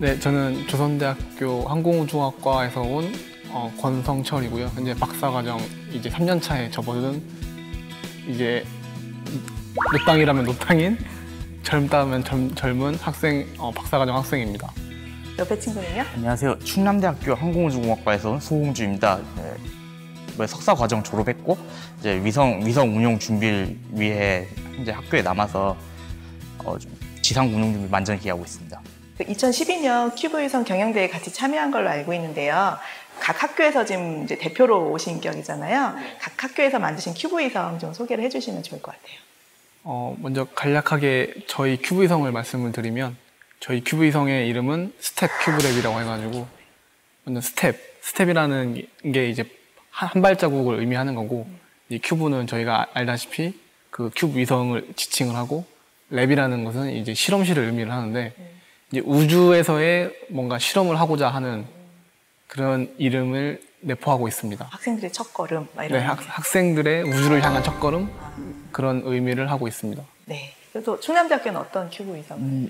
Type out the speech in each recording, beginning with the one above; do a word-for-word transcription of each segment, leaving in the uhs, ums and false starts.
네, 저는 조선대학교 항공우주학과에서 온 어, 권성철이고요. 현재 박사과정 이제 삼 년 차에 접어든 이제 노땅이라면 노땅인 젊다면 젊, 젊은 학생 어, 박사과정 학생입니다. 옆에 친구는요? 안녕하세요. 충남대학교 항공우주공학과에서 온 소홍주입니다. 네, 뭐 석사 과정 졸업했고 이제 위성 위성 운용 준비를 위해 현재 학교에 남아서 어, 좀 지상 운용 준비 만전히 하고 있습니다. 이천십이 년 큐브 위성 경영대회에 같이 참여한 걸로 알고 있는데요. 각 학교에서 지금 이제 대표로 오신 격이잖아요. 각 학교에서 만드신 큐브 위성 좀 소개를 해주시면 좋을 것 같아요. 어, 먼저 간략하게 저희 큐브 위성을 말씀을 드리면 저희 큐브 위성의 이름은 스텝 큐브랩이라고 해가지고 먼저 스텝, 스텝이라는 게 이제 한 발자국을 의미하는 거고 이 큐브는 저희가 알다시피 그 큐브 위성을 지칭을 하고 랩이라는 것은 이제 실험실을 의미를 하는데 이제 우주에서의 뭔가 실험을 하고자 하는 그런 이름을 내포하고 있습니다. 학생들의 첫걸음 막 이런. 네, 학, 학생들의 우주를 향한 첫걸음 아. 그런 의미를 하고 있습니다. 네. 그래서 충남대학교는 어떤 큐브 위성? 음,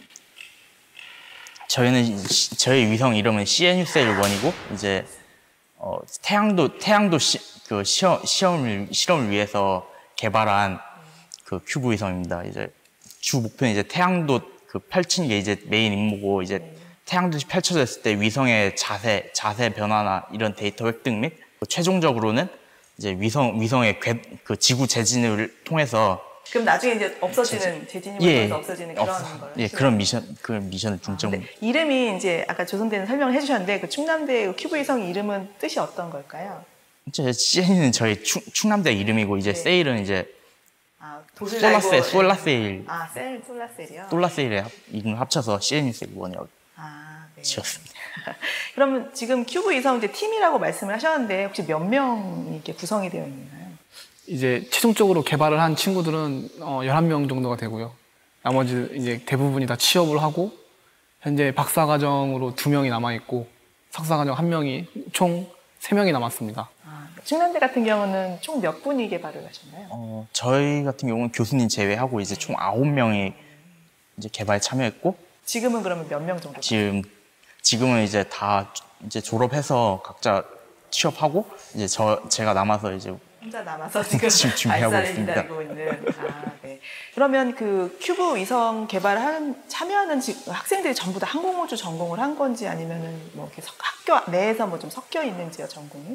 저희는 시, 저희 위성 이름은 씨엔유셀일원이고 이제 어, 태양도 태양도 시, 그 시험 시험을 실험을 위해서 개발한 그 큐브 위성입니다. 이제 주 목표는 이제 태양도 그 펼치는 게 이제 메인 임무고 이제 네. 태양도시 펼쳐졌을 때 위성의 자세, 자세 변화나 이런 데이터 획득 및 최종적으로는 이제 위성, 위성의 궤, 그 지구 재진을 통해서 그럼 나중에 이제 없어지는 재진입을 예, 통해서 없어지는 그런 없, 걸 예, 그런 미션, 그 미션을 중점. 아, 이름이 이제 아까 조선대는 설명을 해주셨는데 그 충남대 큐브 위성 이름은 뜻이 어떤 걸까요? 이제 씨엔유는 저희 충, 충남대 이름이고 이제 네. 세일은 이제 아, 솔라셀, 솔라셀. 아, 셀, 솔라셀이요? 솔라셀에 이름을 합쳐서 씨엔유셀일원이라고 아, 네. 지었습니다. 그러면 지금 큐브 위성 이제 팀이라고 말씀을 하셨는데 혹시 몇 명이 이렇게 구성이 되어 있나요? 이제 최종적으로 개발을 한 친구들은 어, 열한 명 정도가 되고요. 나머지 이제 대부분이 다 취업을 하고 현재 박사과정으로 두 명이 남아있고 석사과정 한 명이 총 세 명이 남았습니다. 아, 충남대 같은 경우는 총 몇 분이 개발을 하셨나요? 어, 저희 같은 경우는 교수님 제외하고 이제 총 아홉 명이 이제 개발에 참여했고 지금은 그러면 몇 명 정도? 지금 지금은 이제 다 이제 졸업해서 각자 취업하고 이제 저 제가 남아서 이제 혼자 남아서 지금, 지금 준비하고 발사를 있습니다. 기다리고 있는. 아, 네. 그러면 그 큐브 위성 개발하는 참여하는 학생들이 전부 다 항공우주 전공을 한 건지 아니면은 뭐 이렇게 학교 내에서 뭐 좀 섞여 있는지요, 전공이?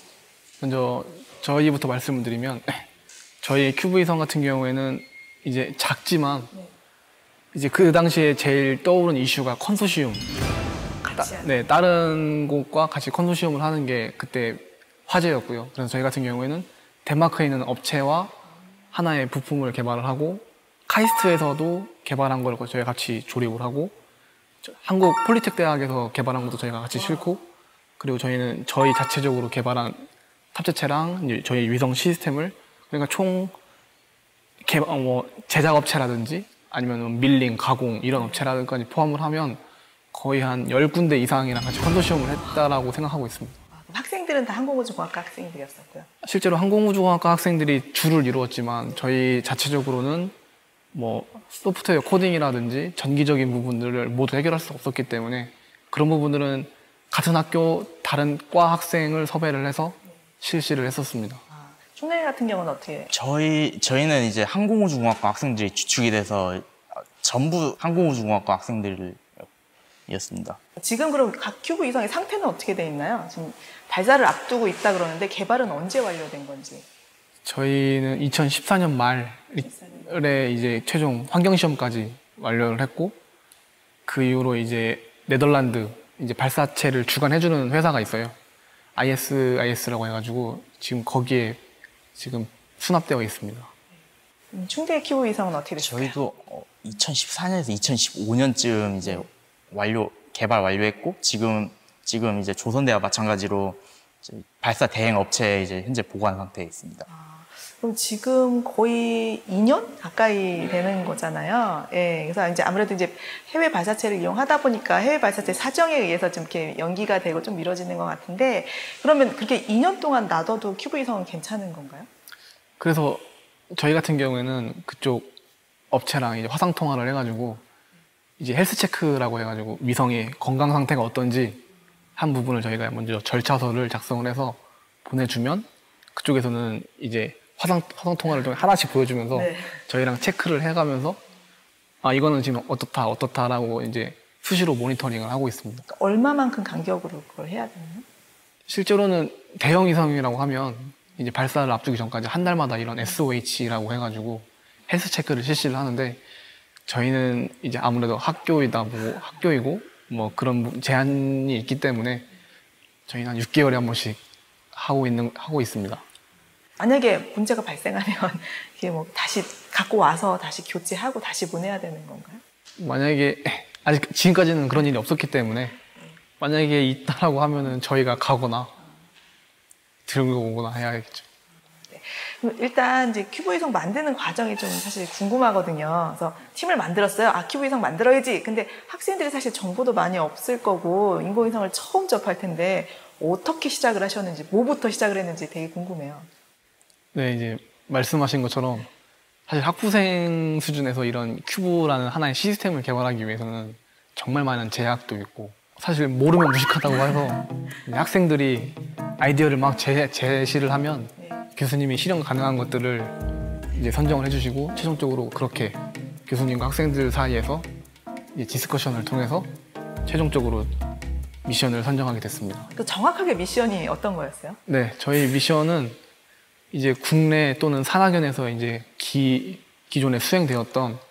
먼저 저희부터 말씀을 드리면 저희 큐브 위성 같은 경우에는 이제 작지만 네. 이제 그 당시에 제일 떠오른 이슈가 컨소시움. 같이 따, 네, 다른 곳과 같이 컨소시움을 하는 게 그때 화제였고요. 그래서 저희 같은 경우에는 덴마크에 있는 업체와 하나의 부품을 개발을 하고 카이스트에서도 개발한 걸 저희가 같이 조립을 하고 한국 폴리텍 대학에서 개발한 것도 저희가 같이 싣고 그리고 저희는 저희 자체적으로 개발한 탑재체랑 저희 위성 시스템을 그러니까 총 개발, 뭐 제작 업체라든지 아니면 밀링, 가공 이런 업체라든지 포함을 하면 거의 한 열 군데 이상이랑 같이 컨소시엄을 했다라고 생각하고 있습니다. 학생들은 다 항공우주공학과 학생들이었었고요. 실제로 항공우주공학과 학생들이 주를 이루었지만 저희 자체적으로는 뭐 소프트웨어 코딩이라든지 전기적인 부분들을 모두 해결할 수 없었기 때문에 그런 부분들은 같은 학교 다른 과 학생을 섭외를 해서 실시를 했었습니다. 아, 충남 같은 경우는 어떻게? 저희 저희는 이제 항공우주공학과 학생들이 주축이 돼서 전부 항공우주공학과 학생들이었습니다. 지금 그럼 각 큐브 위성의 상태는 어떻게 돼 있나요? 지금 발사를 앞두고 있다 그러는데 개발은 언제 완료된 건지? 저희는 이천십사 년 말에 이제 최종 환경시험까지 완료를 했고 그 이후로 이제 네덜란드 이제 발사체를 주관해주는 회사가 있어요. 아이에스아이에스라고 해가지고 지금 거기에 지금 수납되어 있습니다. 음, 충대 큐브 위성은 어떻게 됐어요? 저희도 이천십사 년에서 이천십오 년쯤 이제 완료 개발 완료했고 지금 지금 이제 조선대와 마찬가지로 이제 발사 대행 업체에 이제 현재 보관 상태에 있습니다. 아, 그럼 지금 거의 이 년 가까이 되는 거잖아요. 예, 그래서 이제 아무래도 이제 해외 발사체를 이용하다 보니까 해외 발사체 사정에 의해서 좀 이렇게 연기가 되고 좀 미뤄지는 것 같은데 그러면 그렇게 이 년 동안 놔둬도 큐브 위성은 괜찮은 건가요? 그래서 저희 같은 경우에는 그쪽 업체랑 이제 화상 통화를 해가지고 이제 헬스 체크라고 해가지고 위성의 건강 상태가 어떤지 한 부분을 저희가 먼저 절차서를 작성을 해서 보내주면 그쪽에서는 이제 화상, 화상 통화를 좀 하나씩 보여주면서 네. 저희랑 체크를 해가면서 아 이거는 지금 어떻다 어떻다라고 이제 수시로 모니터링을 하고 있습니다. 얼마만큼 간격으로 그걸 해야 되나요? 실제로는 대형 위성이라고 하면 이제 발사를 앞두기 전까지 한 달마다 이런 에스오에이치라고 해가지고 헬스 체크를 실시를 하는데 저희는 이제 아무래도 학교이다 뭐 학교이고 뭐 그런 제한이 있기 때문에 저희는 한 육 개월에 한 번씩 하고 있는 하고 있습니다. 만약에 문제가 발생하면 이게 뭐 다시 갖고 와서 다시 교체하고 다시 보내야 되는 건가요? 만약에 아직 지금까지는 그런 일이 없었기 때문에 만약에 있다라고 하면은 저희가 가거나 들고 오거나 해야겠죠. 그럼 일단 이제 큐브 위성 만드는 과정이 좀 사실 궁금하거든요. 그래서 팀을 만들었어요. 아, 큐브 위성 만들어야지. 근데 학생들이 사실 정보도 많이 없을 거고 인공위성을 처음 접할 텐데 어떻게 시작을 하셨는지, 뭐부터 시작을 했는지 되게 궁금해요. 네, 이제 말씀하신 것처럼 사실 학부생 수준에서 이런 큐브라는 하나의 시스템을 개발하기 위해서는 정말 많은 제약도 있고 사실 모르면 무식하다고 해서 학생들이 아이디어를 막 제, 제시를 하면 네. 교수님이 실현 가능한 것들을 이제 선정을 해주시고 최종적으로 그렇게 교수님과 학생들 사이에서 이제 디스커션을 통해서 최종적으로 미션을 선정하게 됐습니다. 그 정확하게 미션이 어떤 거였어요? 네, 저희 미션은 이제 국내 또는 산학연에서 이제 기, 기존에 수행되었던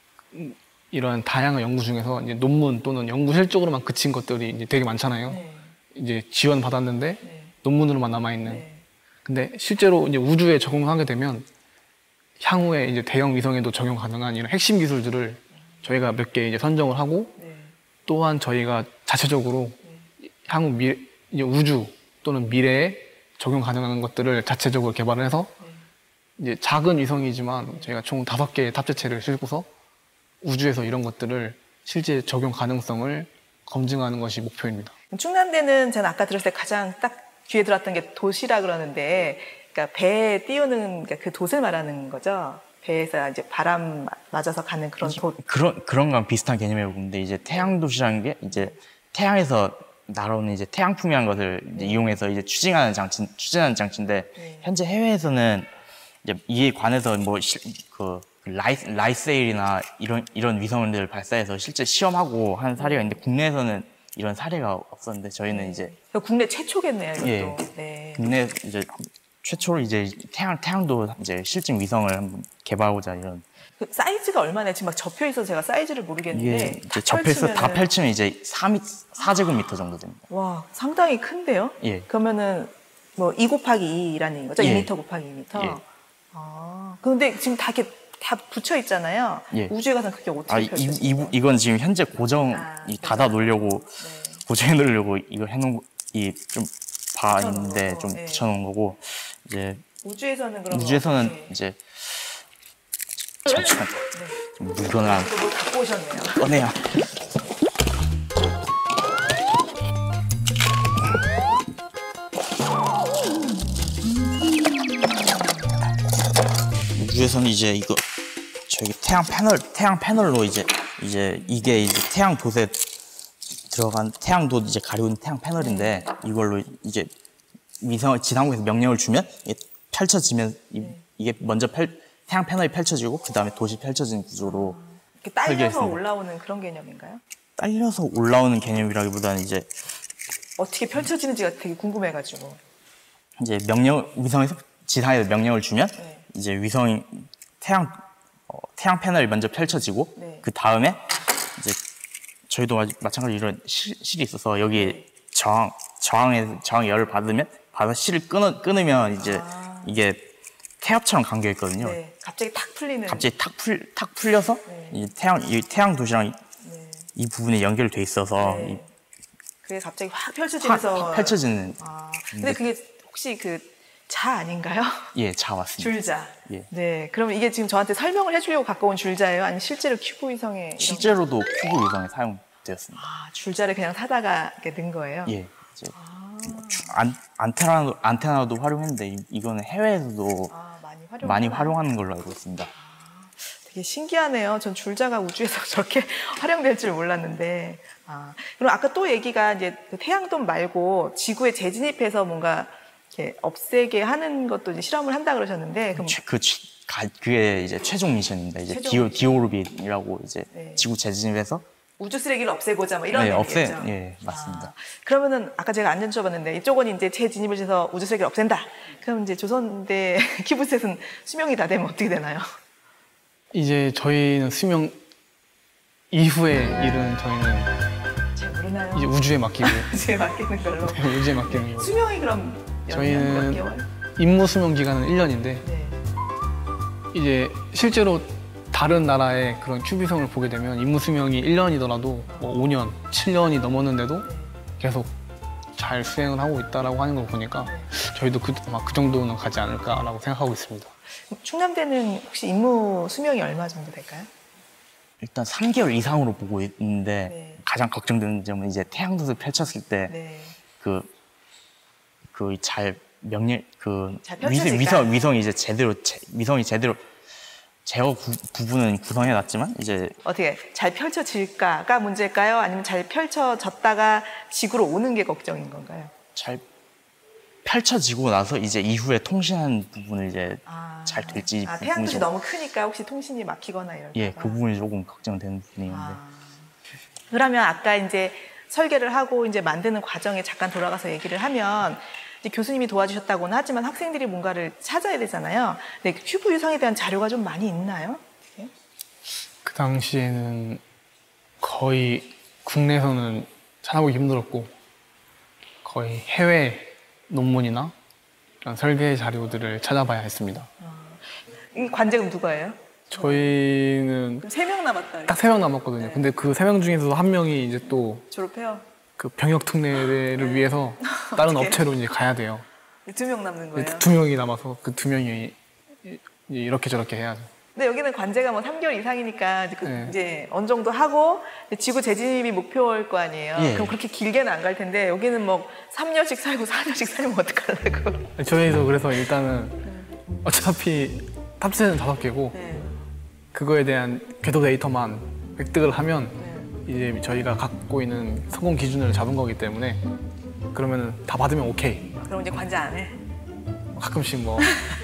이런 다양한 연구 중에서 이제 논문 또는 연구 실적으로만 그친 것들이 이제 되게 많잖아요. 네. 이제 지원 받았는데 네. 논문으로만 남아있는. 네. 근데 실제로 이제 우주에 적용하게 되면 향후에 이제 대형 위성에도 적용 가능한 이런 핵심 기술들을 저희가 몇 개 이제 선정을 하고 네. 또한 저희가 자체적으로 향후 미, 이제 우주 또는 미래에 적용 가능한 것들을 자체적으로 개발을 해서 이제 작은 위성이지만 저희가 총 다섯 개의 탑재체를 싣고서 우주에서 이런 것들을 실제 적용 가능성을 검증하는 것이 목표입니다. 충남대는 제가 아까 들었을 때 가장 딱 귀에 들었던 게 돛이라 그러는데, 그러니까 배에 띄우는 그러니까 그 돛을 말하는 거죠. 배에서 이제 바람 맞아서 가는 그런 돛. 그런 그런 거랑 비슷한 개념이라고 보는데 이제 태양도시라는 게 이제 태양에서 날아오는 이제 태양풍이라는 것을 이제 이용해서 이제 추진하는 장치 추진하는 장치인데 네. 현재 해외에서는 이제 이에 관해서 뭐 그 라이 라이세일이나 이런 이런 위성을 발사해서 실제 시험하고 하는 사례가 있는데 국내에서는 이런 사례가 없었는데 저희는 이제 국내 최초겠네요, 이것도. 예. 네. 국내 이제 최초로 이제 태양 태양도 이제 실증 위성을 한번 개발하고자 이런 그 사이즈가 얼마나 지금 막 접혀 있어서 제가 사이즈를 모르겠는데 이게 이제 다 접해서 다 펼치면은- 펼치면 이제 사 미 사 제곱미터 정도 됩니다. 와, 상당히 큰데요? 예. 그러면은 뭐 이 곱하기 이라는 거죠? 예. 이 미터 곱하기 이 미터. 예. 아, 근데 지금 다 이렇게 다 붙여 있잖아요. 예. 우주에 가서 그게 어떻게 아, 이, 펼쳐져요? 이, 이건 지금 현재 고정 아, 이 닫아 놓으려고 네. 고정해 놓으려고 이거 해놓은 이좀 바 붙여놓은 있는데 거고, 좀 예. 붙여놓은 거고 이제 우주에서는 그럼 우주에서는 어떻게- 이제 잠시만 네. 좀 물건을 하나 또 뭐 갖고 오셨네요. 꺼내야 우주에서는 이제 이거 저기 태양 패널 태양 패널로 이제 이제 이게 이제 태양 돛에 들어간 태양 돛 이제 가리고 있는 태양 패널인데 이걸로 이제 위성 지상국에서 명령을 주면 이게 펼쳐지면 이, 이게 먼저 펼, 태양 패널이 펼쳐지고 그 다음에 돛이 펼쳐지는 구조로 이렇게 딸려서 설계했습니다. 올라오는 그런 개념인가요? 딸려서 올라오는 개념이라기보다는 이제 어떻게 펼쳐지는지가 되게 궁금해가지고. 이제 명령 위성에서 지상에서 명령을 주면 네. 이제 위성이 태양 어, 태양 패널이 먼저 펼쳐지고 네. 그 다음에 이제 저희도 마- 마찬가지로 이런 실, 실이 있어서 여기 네. 저항 저항에 저항 열을 받으면 받아 실을 끊어 끊으면 이제 아. 이게 태엽처럼 감겨 있거든요. 네. 갑자기 탁 풀리는. 갑자기 탁 풀 탁 풀려서 네. 이 태양 이 태양 도시랑 이, 네. 이 부분에 연결돼 있어서 네. 이 그게 갑자기 확 확, 펼쳐지면서. 확 펼쳐지는 아, 근데 그게 혹시 그 자 아닌가요? 예, 자 왔습니다. 줄자. 예. 네. 그럼 이게 지금 저한테 설명을 해주려고 갖고 온 줄자예요? 아니면 실제로 큐브 위성에. 이런- 실제로도 큐브 위성에 사용되었습니다. 아, 줄자를 그냥 사다가 이렇게 넣은 거예요? 예, 이제 아, 주- 안, 안테나도 안테나도 활용했는데 이, 이거는 해외에서도 아, 많이 활용. 많이 활용하는 걸로 알고 있습니다. 되게 신기하네요. 전 줄자가 우주에서 저렇게 활용될 줄 몰랐는데. 아, 그럼 아까 또 얘기가 이제 그 태양돈 말고 지구에 재진입해서 뭔가 이렇게 없애게 하는 것도 이제 실험을 한다 그러셨는데. 그럼 그, 가, 그게 이제 최종 미션입니다. 이제 최종 디오, 미션. 디오르빗이라고 이제 네. 지구 재진입해서 우주 쓰레기를 없애고자 뭐 이런 네, 없애, 얘기겠죠. 예, 맞습니다. 아, 그러면은 아까 제가 안 여쭤봤는데 이쪽은 이제 재진입을 해서 우주 쓰레기를 없앤다. 그럼 이제 조선대 큐브셋은 수명이 다 되면 어떻게 되나요? 이제 저희는 수명 이후의 일은 저희는 잘 모르나요? 이제 우주에 맡기고 이제 맡기는 걸로. 우주에 맡기는 거. 수명이 그럼 몇 저희는 년, 몇 개월? 임무 수명 기간은 일 년인데 네. 이제 실제로 다른 나라의 그런 큐비성을 보게 되면 임무 수명이 일 년이더라도 뭐 오 년, 칠 년이 넘었는데도 계속 잘 수행을 하고 있다라고 하는 걸 보니까 저희도 그, 아마 그 정도는 가지 않을까라고 생각하고 있습니다. 충남대는 혹시 임무 수명이 얼마 정도 될까요? 일단 삼 개월 이상으로 보고 있는데 네. 가장 걱정되는 점은 이제 태양도를 펼쳤을 때 네. 그 그 잘 명령 그 잘 위성, 펼쳐질까? 위성 위성이 이제 제대로 제, 위성이 제대로 제어 구, 부분은 구성해 놨지만 이제 어떻게 잘 펼쳐질까가 문제일까요? 아니면 잘 펼쳐졌다가 지구로 오는 게 걱정인 건가요? 잘 펼쳐지고 나서 이제 이후에 통신하는 부분을 이제 아, 잘 될지 아, 부분이 태양빛이 좀- 너무 크니까 혹시 통신이 막히거나 이럴까 예, 그 부분이 조금 걱정되는 부분인데 아. 그러면 아까 이제 설계를 하고 이제 만드는 과정에 잠깐 돌아가서 얘기를 하면 이제 교수님이 도와주셨다고는 하지만 학생들이 뭔가를 찾아야 되잖아요. 근데 그 큐브 유성에 대한 자료가 좀 많이 있나요? 네? 그 당시에는 거의 국내에서는 찾아보기 힘들었고 거의 해외 논문이나 이런 설계 자료들을 찾아봐야 했습니다. 이 관제금 누가예요? 저희는 세 명 남았다. 딱 세 명 남았거든요. 근데 그 세 명 중에서도 한 명이 이제 또 졸업해요. 그 병역 특례를 위해서 다른 어떡해. 업체로 이제 가야 돼요. 두 명 남는 거예요. 두 명이 남아서 그 두 명이 이렇게 저렇게 해야죠. 근데 여기는 관제가 뭐 삼 개월 이상이니까 이제, 그 네. 이제 어느 정도 하고 지구 재진입이 목표일 거 아니에요. 예. 그럼 그렇게 길게는 안 갈 텐데 여기는 뭐 삼 년씩 살고 사 년씩 살면 어떡하려고. 저희도 그래서 일단은 어차피 탑재는 다섯 개고 네. 그거에 대한 궤도 데이터만 획득을 하면 네. 이제 저희가 갖고 있는 성공 기준을 잡은 거기 때문에 그러면은 다 받으면 오케이. 그럼 이제 관제 안 해. 가끔씩 뭐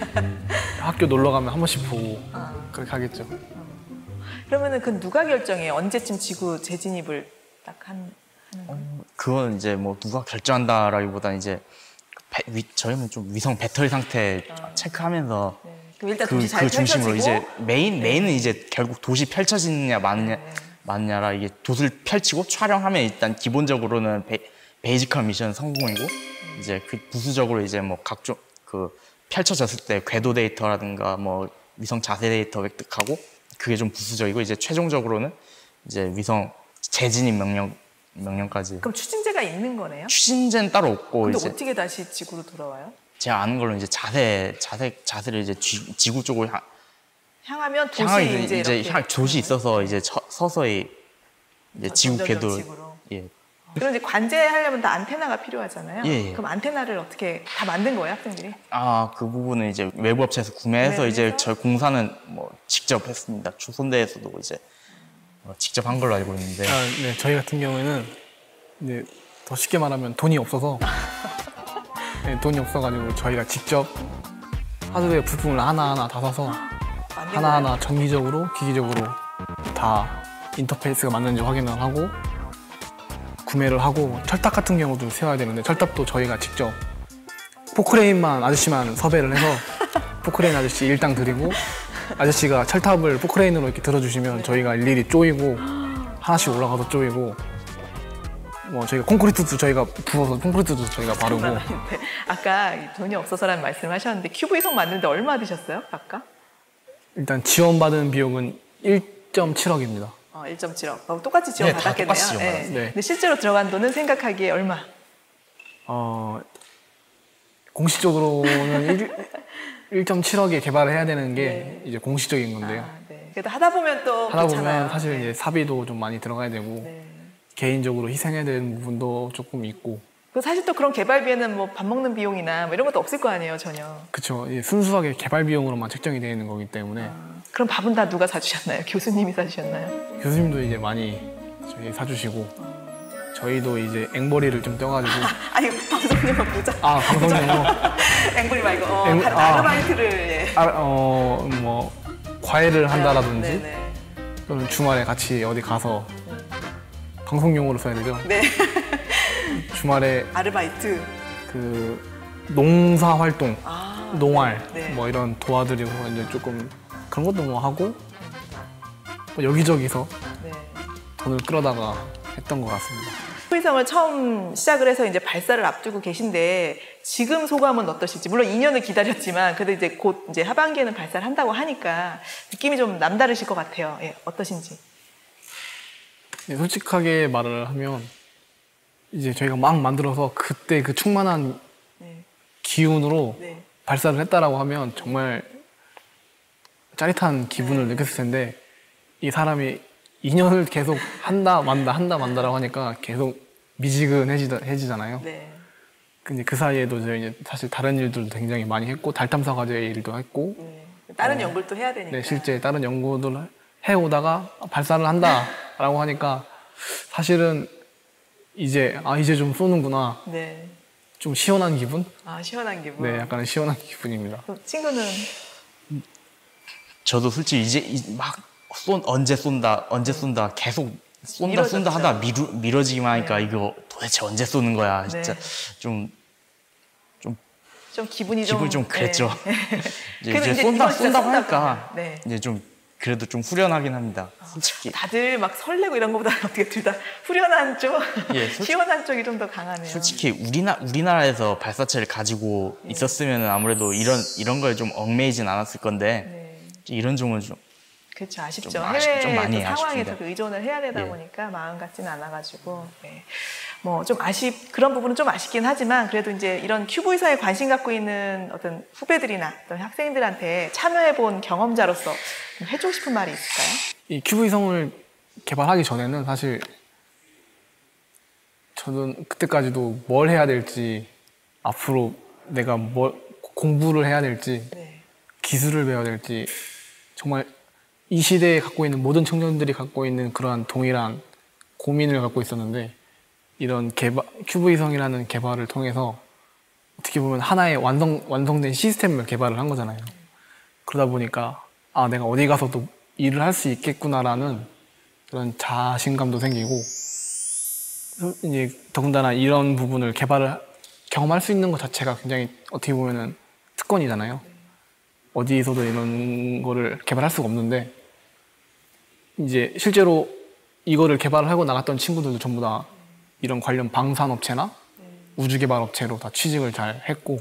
학교 놀러 가면 한 번씩 보고 아. 그렇게 하겠죠. 그러면은 그 누가 결정해요? 언제쯤 지구 재진입을 딱 한, 하는 거예요? 그건 이제 뭐 누가 결정한다라기보다는 이제 배, 위, 저희는 좀 위성 배터리 상태 체크하면서 네. 그럼 일단 그, 도시 잘 그 중심으로 펼쳐지고 이제 메인 메인은 이제 결국 도시 펼쳐지느냐 마느냐 네. 마느냐라 이게 도시를 펼치고 촬영하면 일단 기본적으로는 베, 베이지컬 미션 성공이고 이제 그 부수적으로 이제 뭐 각종 그 펼쳐졌을 때 궤도 데이터라든가 뭐 위성 자세 데이터 획득하고 그게 좀 부수적이고 이제 최종적으로는 이제 위성 재진입 명령 명령까지 그럼 추진제가 있는 거네요? 추진제는 따로 없고 근데 이제 어떻게 다시 지구로 돌아와요? 제가 아는 걸로 이제 자세 자세 자세를 이제 쥐, 지구 쪽으로 향, 향하면 도시 향하게 이제, 이제, 이제 이렇게 향 조시 있어서 이제 서, 서서히 이제 지구 점점점 궤도 지구로. 예 그럼 이제 관제하려면 다 안테나가 필요하잖아요. 예, 예. 그럼 안테나를 어떻게 다 만든 거예요, 학생들이? 아, 그 부분은 이제 외부 업체에서 구매해서 구매를 이제 해서? 저 공사는 뭐 직접 했습니다. 조선대에서도 이제 어, 직접 한 걸로 알고 있는데. 아, 네, 저희 같은 경우에는 이제 더 쉽게 말하면 돈이 없어서 네, 돈이 없어가지고 저희가 직접 하드웨어 부품을 하나하나 다 사서 만든 하나하나 거예요? 정기적으로 기기적으로 다 인터페이스가 맞는지 확인을 하고 구매를 하고 철탑 같은 경우도 세워야 되는데 철탑도 저희가 직접 포크레인만 아저씨만 섭외를 해서 포크레인 아저씨 일당 드리고 아저씨가 철탑을 포크레인으로 이렇게 들어주시면 저희가 일일이 쪼이고 하나씩 올라가서 쪼이고 뭐 저희가 콘크리트도 저희가 부어서 콘크리트도 저희가 바르고 네. 아까 이 돈이 없어서라는 말씀을 하셨는데 큐브 위성 만드는데 얼마 드셨어요? 아까? 일단 지원받은 비용은 일 점 칠억입니다. 어, 일 점 칠억. 어, 똑같이 지원 네, 다 받았겠네요. 똑같이 지원 받았어요. 네. 근데 실제로 들어간 돈은 생각하기에 얼마? 어, 공식적으로는 일 점 칠억에 개발을 해야 되는 게 네. 이제 공식적인 건데요. 아, 네. 그래도 하다 보면 또 하다 그렇잖아요. 보면 사실 네. 이제 사비도 좀 많이 들어가야 되고 네. 개인적으로 희생해야 되는 부분도 조금 있고 그 사실 또 그런 개발비에는 뭐 밥 먹는 비용이나 뭐 이런 것도 없을 거 아니에요, 전혀. 그렇죠. 순수하게 개발 비용으로만 책정이 되어 있는 거기 때문에. 아, 그럼 밥은 다 누가 사주셨나요? 교수님이 사주셨나요? 교수님도 이제 많이 저희 사주시고 저희도 이제 앵벌이를 좀 떼가지고. 아니 방송용만 보자. 아 방송용으로. 앵벌이 말고 어, 앵- 다른 아. 아르바이트를. 예. 아, 어, 뭐 과외를 한다라든지 네네. 또는 주말에 같이 어디 가서 방송용으로 써야 되죠. 네. 주말에 아르바이트. 그 농사 활동, 아, 농활 네. 뭐 이런 도와드리고 이제 조금 그런 것도 뭐 하고 뭐 여기저기서 네. 돈을 끌어다가 했던 것 같습니다. 후이성을 처음 시작을 해서 이제 발사를 앞두고 계신데 지금 소감은 어떠실지. 물론 이 년을 기다렸지만 그래도 이제 곧 이제 하반기에는 발사를 한다고 하니까 느낌이 좀 남다르실 것 같아요. 예, 어떠신지. 네, 솔직하게 말을 하면 이제 저희가 막 만들어서 그때 그 충만한 네. 기운으로 네. 발사를 했다라고 하면 정말 짜릿한 기분을 느꼈을 텐데 이 사람이 이 년을 계속 한다 만다 한다 만다라고 하니까 계속 미지근해지잖아요. 네. 근데 그 사이에도 저희 이제 사실 다른 일들도 굉장히 많이 했고 달 탐사 과제 일도 했고 네. 다른 어, 연구를 또 해야 되니까. 네, 실제 다른 연구들을 해오다가 발사를 한다라고 하니까 사실은 이제 아 이제 좀 쏘는구나 네. 좀 시원한 기분? 아 시원한 기분. 네, 약간은 시원한 기분입니다. 그럼 친구는 저도 솔직히 이제 이- 막 쏜, 언제 쏜다, 언제 쏜다, 계속 쏜다, 미뤄졌죠. 쏜다 하다 미루, 미뤄지기만 하니까 네. 이거 도대체 언제 쏘는 거야. 진짜 네. 좀, 좀 기분이 기분이 좀 그랬죠. 네. 이제, 그래도 이제 이제 쏜다, 이번 진짜 쏜다고 쏜다고 하니까 네. 이제 좀 그래도 좀 후련하긴 합니다. 솔직히. 다들 막 설레고 이런 것보다 어떻게 둘 다 후련한 쪽, 예, 솔직히- 시원한 쪽이 좀 더 강하네요. 솔직히 우리나, 우리나라에서 발사체를 가지고 네. 있었으면 아무래도 이런, 이런 걸 좀 얽매이진 않았을 건데 네. 이런 점은 좀 그렇죠. 아쉽죠. 좀 아쉽- 해외 좀 많이 또 상황에서 아쉽습니다. 그 의존을 해야 되다 예. 보니까 마음 같지는 않아가지고 네. 뭐 좀 아쉽 그런 부분은 좀 아쉽긴 하지만 그래도 이제 이런 큐브이사에 관심 갖고 있는 어떤 후배들이나 어떤 학생들한테 참여해본 경험자로서 좀 해주고 싶은 말이 있을까요? 이 큐브이성을 개발하기 전에는 사실 저는 그때까지도 뭘 해야 될지 앞으로 내가 뭘 공부를 해야 될지 네. 기술을 배워야 될지 정말 이 시대에 갖고 있는 모든 청년들이 갖고 있는 그러한 동일한 고민을 갖고 있었는데 이런 개발, 큐브이성이라는 개발을 통해서 어떻게 보면 하나의 완성, 완성된 시스템을 개발을 한 거잖아요. 그러다 보니까 아 내가 어디 가서도 일을 할 수 있겠구나라는 그런 자신감도 생기고 이제 더군다나 이런 부분을 개발을 경험할 수 있는 것 자체가 굉장히 어떻게 보면은 특권이잖아요. 어디에서도 이런 거를 개발할 수가 없는데 이제 실제로 이거를 개발을 하고 나갔던 친구들도 전부 다 이런 관련 방산업체나 우주개발업체로 다 취직을 잘 했고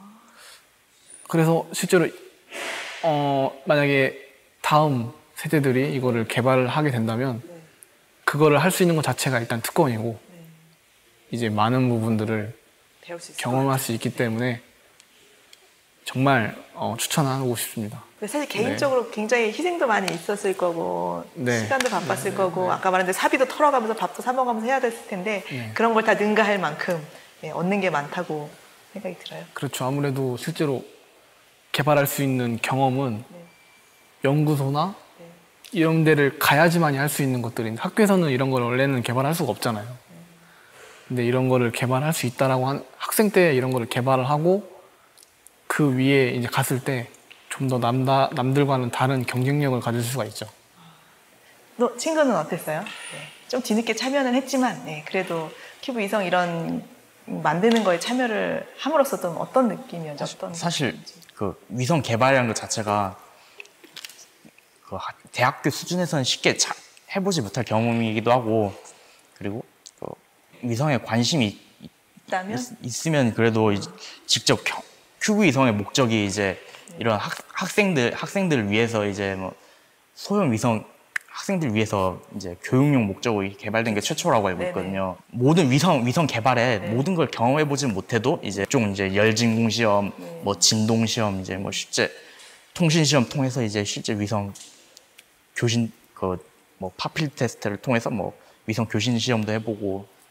그래서 실제로 어 만약에 다음 세대들이 이거를 개발을 하게 된다면 그거를 할 수 있는 것 자체가 일단 특권이고 이제 많은 부분들을 배울 수 있을 경험할 수 있기 때문에 정말 어, 추천하고 싶습니다. 근데 사실 개인적으로 굉장히 희생도 많이 있었을 거고 네. 시간도 바빴을 거고 아까 말한 대로 사비도 털어가면서 밥도 사 먹으면서 해야 됐을 텐데 네. 그런 걸 다 능가할 만큼 네, 얻는 게 많다고 생각이 들어요. 그렇죠. 아무래도 실제로 개발할 수 있는 경험은 연구소나 이런 데를 가야지만이 할 수 있는 것들인데 학교에서는 이런 걸 원래는 개발할 수가 없잖아요. 근데 이런 거를 개발할 수 있다라고 한 학생 때 이런 거를 개발을 하고 그 위에 이제 갔을 때 좀 더 남다 남들과는 다른 경쟁력을 가질 수가 있죠. 너 친구는 어땠어요? 네. 좀 뒤늦게 참여는 했지만 네, 그래도 큐브 이성 이런 만드는 거에 참여를 함으로써 좀 어떤 느낌이었죠? 어떤 사실 느낌인지. 그 위성 개발이라는 것 자체가 그 하- 대학교 수준에서는 쉽게 자- 해보지 못할 경험이기도 하고 그리고 그 위성에 관심이 있다면 있, 있으면 그래도 이제 직접 겨- 큐브 위성의 목적이 이제 이런 학, 학생들 학생들을 위해서 이제 뭐 소형 위성 학생들 위해서 이제 교육용 목적으로 개발된 게 최초라고 알고 네네. 있거든요. 모든 위성 위성 개발에 네. 모든 걸 경험해 보진 못해도 이제 좀 이제 열진공 시험, 네. 뭐 진동 시험, 이제 뭐 실제 통신 시험 통해서 이제 실제 위성 교신 그 뭐 파필 테스트를 통해서 뭐 위성 교신 시험도 해보고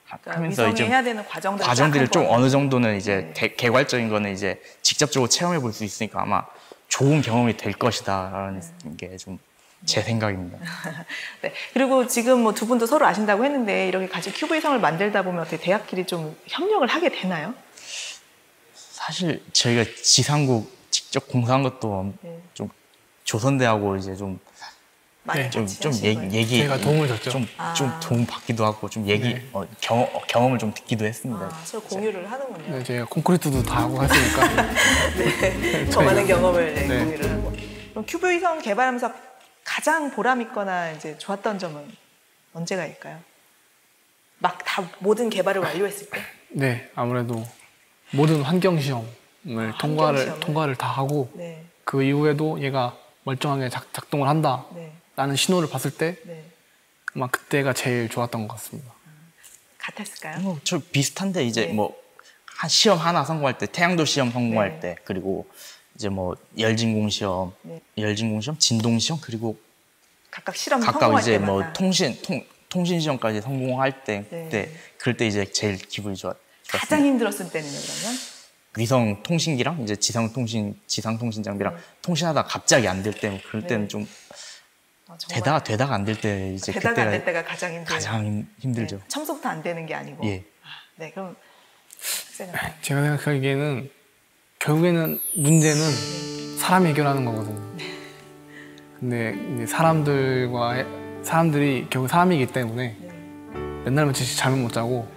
그러니까 하면서 이제 위성이 해야 되는 과정들을 과정들을 좀 한번. 어느 정도는 이제 네. 개, 개괄적인 거는 이제 직접적으로 체험해 볼 수 있으니까 아마 좋은 경험이 될 것이다라는 게 좀 제 생각입니다. 네. 그리고 지금 뭐 두 분도 서로 아신다고 했는데 이렇게 같이 큐브 위성을 만들다 보면 어떻게 대학끼리 좀 협력을 하게 되나요? 사실 저희가 지상국 직접 공사한 것도 네. 좀 조선대하고 이제 좀 많이 네, 좀, 같이 좀 하신 얘기, 거예요? 얘기 제가 도움을 줬죠. 좀, 아. 좀 도움 받기도 하고 좀 얘기 네. 어, 경험, 경험을 좀 듣기도 했습니다. 아, 서로 공유를 하는군요. 네, 제가 콘크리트도 다 하고 했으니까. 네. 더 많은 경험을 네, 네. 공유를 하고. 그럼 큐브 위성 개발하면서 가장 보람 있거나 이제 좋았던 점은 언제가일까요? 막 다 모든 개발을 완료했을 때? 네, 아무래도 모든 환경 시험을 아, 통과를 환경 시험을? 통과를 다 하고 네. 그 이후에도 얘가 멀쩡하게 작, 작동을 한다. 네. 라는 신호를 봤을 때 네. 아마 그때가 제일 좋았던 것 같습니다. 같았을까요? 뭐, 저 비슷한데 이제 네. 뭐 한 시험 하나 성공할 때 태양도 시험 성공할 네. 때 그리고 이제 뭐 열진공 시험, 네. 열진공 시험, 진동 시험 그리고 각각 실험 각각 성공할 이제 때마다. 뭐 통신 통, 통신 시험까지 성공할 때 네. 그때 그럴 때 이제 제일 기분이 좋았. 가장 좋았습니다. 힘들었을 때는요, 그러면? 위성 통신기랑 이제 지상 통신 지상 통신 장비랑 네. 통신하다 갑자기 안 될 때 그럴 때는 네. 좀 아, 정말 되다가 되다가 안 될 때 이제 되다가 그때가 안 될 때가 가장 힘들 가장 힘- 힘들죠. 네. 처음부터 안 되는 게 아니고. 예. 아, 네, 그럼 학생은 제가 생각하기에는 결국에는 문제는 사람이 해결하는 거거든요. 근데 이제 사람들과 해- 사람들이 결국 사람이기 때문에 맨날 며칠 잠을 못 자고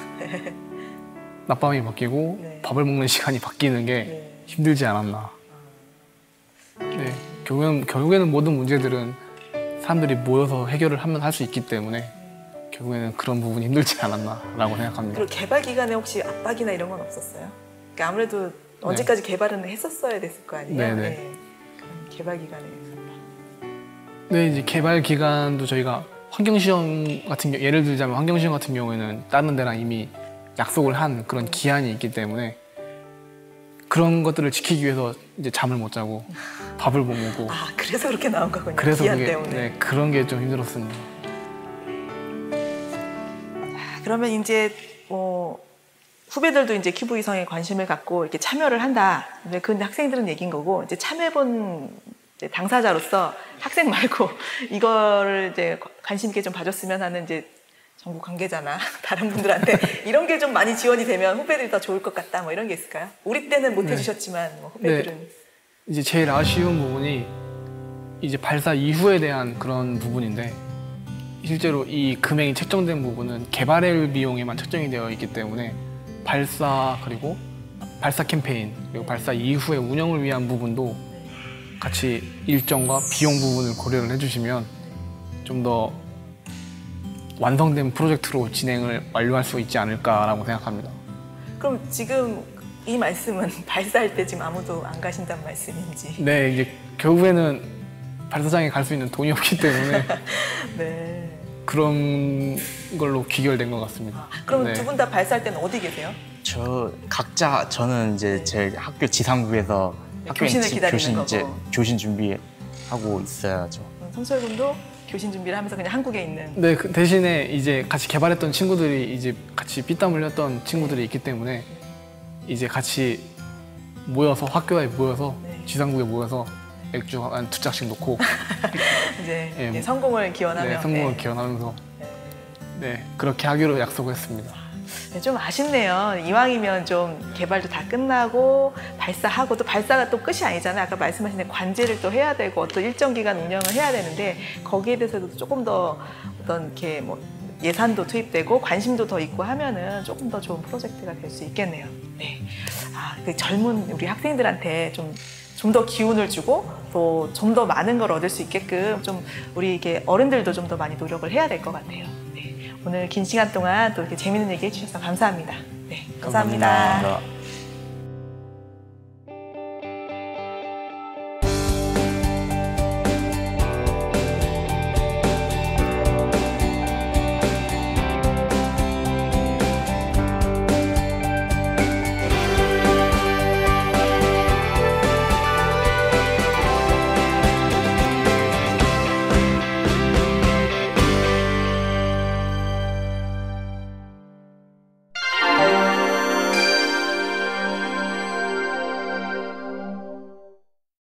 낮밤이 바뀌고 네. 밥을 먹는 시간이 바뀌는 게 네. 힘들지 않았나. 네, 결국에는, 결국에는 모든 문제들은 사람들이 모여서 해결을 하면 할 수 있기 때문에 결국에는 그런 부분이 힘들지 않았나라고 생각합니다. 그리고 개발 기간에 혹시 압박이나 이런 건 없었어요? 그러니까 아무래도 언제까지 개발은 했었어야 됐을 거 아니에요? 네, 네. 네. 그럼 개발 기간에 네, 이제 개발 기간도 저희가 환경시험 같은 경우, 예를 들자면 환경시험 같은 경우에는 다른 데랑 이미 약속을 한 그런 기한이 있기 때문에 그런 것들을 지키기 위해서 이제 잠을 못 자고 밥을 못 먹고 아, 그래서 그렇게 나온 거군요. 그래서 기한 그게, 때문에. 네, 그런 게 좀 힘들었습니다. 그러면 이제 뭐 후배들도 이제 큐브 위성에 관심을 갖고 이렇게 참여를 한다. 근데 그 학생들은 얘기인 거고 이제 참여해본 이제 당사자로서 학생 말고 이거를 이제 관심 있게 좀 봐줬으면 하는 이제 전국 관계자나 다른 분들한테 이런 게 좀 많이 지원이 되면 후배들이 더 좋을 것 같다. 뭐 이런 게 있을까요? 우리 때는 못 네. 해주셨지만 뭐 후배들은 이제 제일 아쉬운 부분이 이제 발사 이후에 대한 그런 부분인데 실제로 이 금액이 책정된 부분은 개발일 비용에만 책정이 되어 있기 때문에 발사 그리고 발사 캠페인 그리고 발사 이후의 운영을 위한 부분도 같이 일정과 비용 부분을 고려를 해주시면 좀 더 완성된 프로젝트로 진행을 완료할 수 있지 않을까라고 생각합니다. 그럼 지금 이 말씀은 발사할 때 지금 아무도 안 가신다는 말씀인지. 네, 이제 결국에는 발사장에 갈 수 있는 돈이 없기 때문에 네. 그런 걸로 귀결된 것 같습니다. 그럼 네. 두 분 다 발사할 때는 어디 계세요? 저 각자 저는 이제 제 학교 지상국에서 네, 학교에 교신을 지- 기다리는 교신 거고. 이제 교신 준비하고 있어야죠. 성철 군도 교신 준비를 하면서 그냥 한국에 있는. 네, 그 대신에 이제 같이 개발했던 친구들이 이제 같이 피땀 흘렸던 친구들이 있기 때문에 이제 같이 모여서 학교에 모여서 네. 지상국에 모여서 맥주 한 두 짝씩 놓고 이제 예, 예, 성공을 기원하며. 네, 성공을 네. 기원하면서 네 그렇게 하기로 약속을 했습니다. 네, 좀 아쉽네요. 이왕이면 좀 개발도 다 끝나고 발사하고 또 발사가 또 끝이 아니잖아요. 아까 말씀하신 대로 관제를 또 해야 되고 어떤 일정 기간 운영을 해야 되는데 거기에 대해서도 조금 더 어떤 이렇게 뭐 예산도 투입되고 관심도 더 있고 하면은 조금 더 좋은 프로젝트가 될 수 있겠네요. 네. 아, 그 젊은 우리 학생들한테 좀 좀 더 기운을 주고 또 좀 더 많은 걸 얻을 수 있게끔 좀 우리 이렇게 어른들도 좀 더 많이 노력을 해야 될 것 같아요. 네. 오늘 긴 시간 동안 또 이렇게 재밌는 얘기 해주셔서 감사합니다. 네, 감사합니다. 감사합니다.